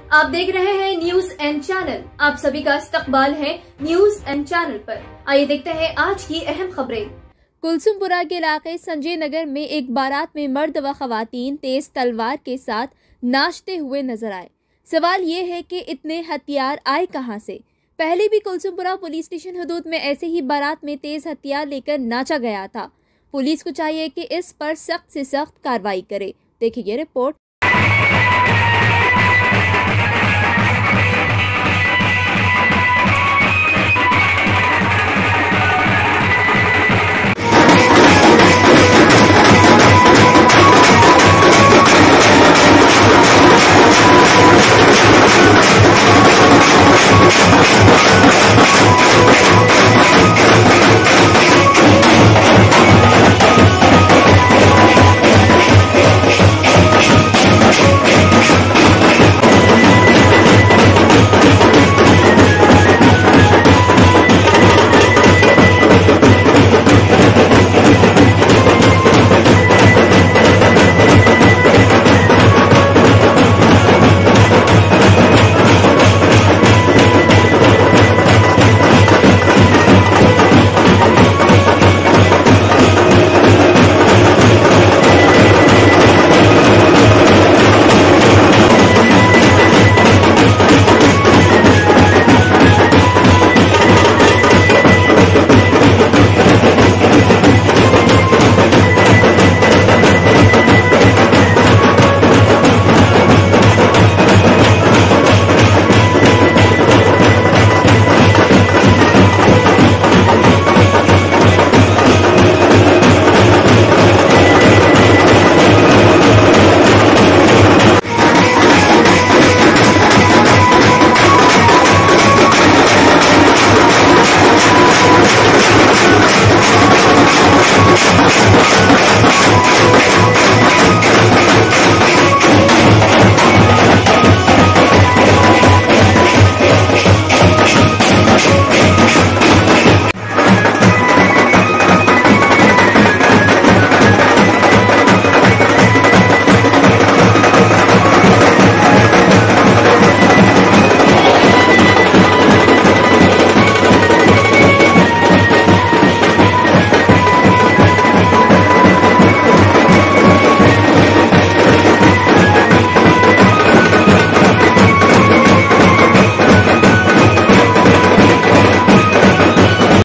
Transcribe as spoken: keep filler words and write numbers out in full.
आप देख रहे हैं न्यूज एंड चैनल। आप सभी का इस्तकबाल है न्यूज एंड चैनल पर। आइए देखते हैं आज की अहम खबरें। कुलसुमपुरा के इलाके संजय नगर में एक बारात में मर्द व खवातीन तेज तलवार के साथ नाचते हुए नजर आए। सवाल ये है कि इतने हथियार आए कहां से। पहले भी कुलसुमपुरा पुलिस स्टेशन हदूद में ऐसे ही बारात में तेज हथियार लेकर नाचा गया था। पुलिस को चाहिए कि इस पर सख्त से सख्त कार्रवाई करे। देखिए ये रिपोर्ट।